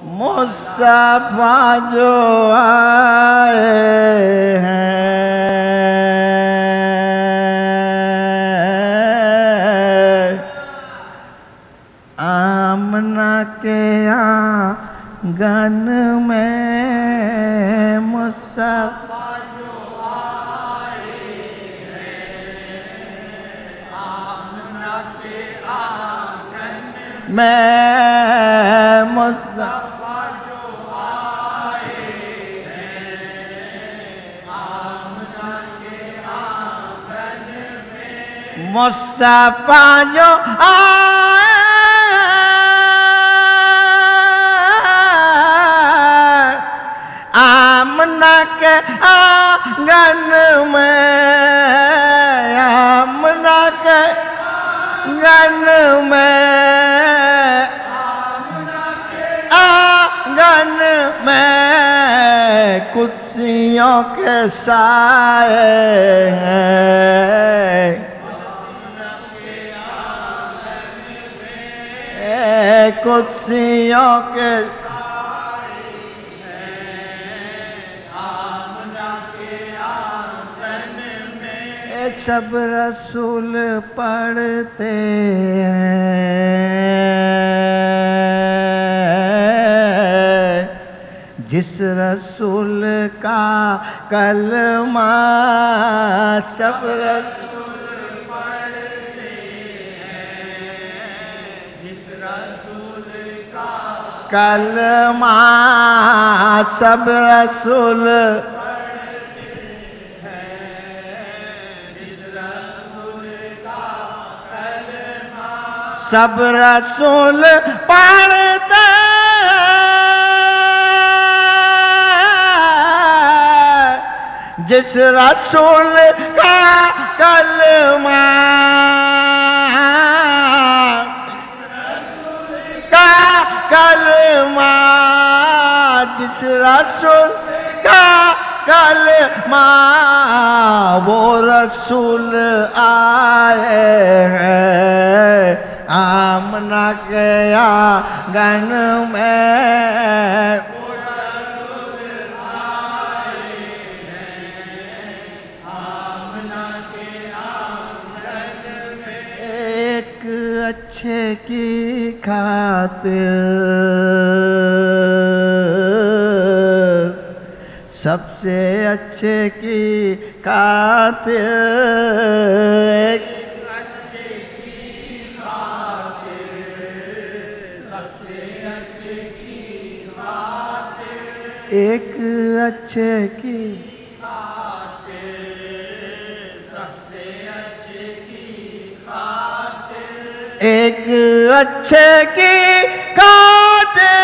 मुस्तफा जो आए हैं, आमना के आंगन में मुस्तफा जो आए हैं, आमना के आंगन में मुस्तफा जो आए हैं, आमना के आंगन में मुस्तफा जो आए, आमना के आंगन में, आमना के आंगन में, आंगन में कुर्सियों के साए हैं, कुर्सियों के सब रसूल पढ़ते हैं, जिस रसूल का कलमा सब रसूल पढ़ते हैं, जिस रसूल का कलमा सब रसूल सब रसूल पढ़ते, जिस रसूल का कलमा का कलमा, जिस रसूल का कलमा वो रसूल आए हैं, आमना के आंगन में वो रसूल आए हैं, आमना के आंगन में एक अच्छे की खातिर सबसे अच्छे की खातिर, एक अच्छे की खातिर, सबसे अच्छे की खातिर, एक अच्छे की खातिर, सबसे अच्छे की खातिर, एक अच्छे की खातिर,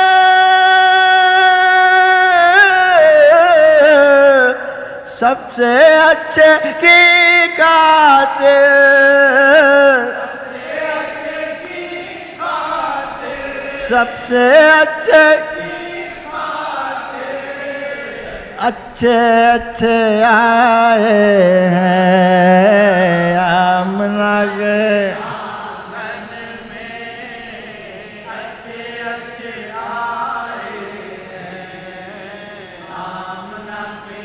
सबसे अच्छे की खातिर, सबसे अच्छे की खातिर, अच्छे अच्छे आए हैं, आमना के आंगन में अच्छे अच्छे आए हैं, आमना के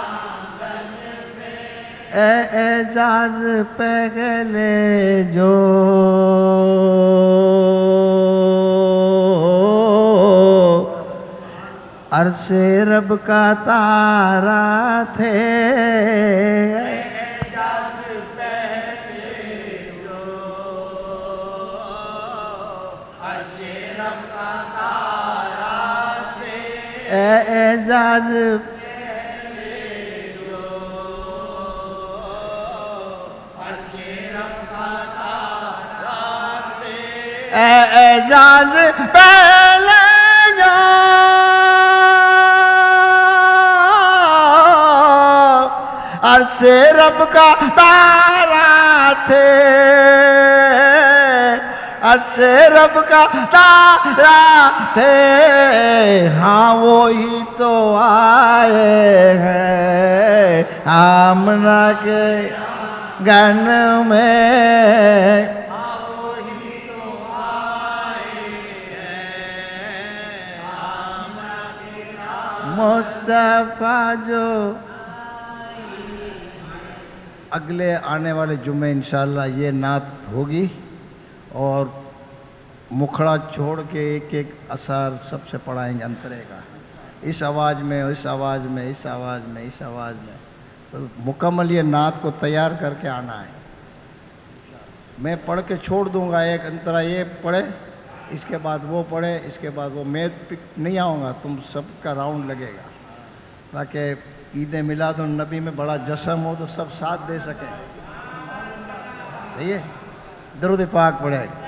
एजाज पहले जो अरसे रब का तारा थे, एजाज पहले जो अरसे रब का तारा थे, एजाज एजाज पहले जो अरसे रब का तारा थे, अरसे रब का तारा थे, हाँ वो ही तो आए हैं, आमना के गन में मुस्तफा जो। अगले आने वाले जुम्मे इंशाल्लाह ये नात होगी और मुखड़ा छोड़ के एक एक असर सबसे पढ़ाएंगे अंतरे का, इस आवाज़ में, इस आवाज़ में, इस आवाज़ में, इस आवाज़ में। तो मुकम्मल ये नात को तैयार करके आना है। मैं पढ़ के छोड़ दूंगा, एक अंतरा ये पढ़े, इसके बाद वो पढ़े, इसके बाद वो। मैं नहीं आऊँगा, तुम सबका राउंड लगेगा ताकि ईद मिलादुन्नबी में बड़ा जश्न हो तो सब साथ दे सकें। सही है? दरूद पाक पढ़े।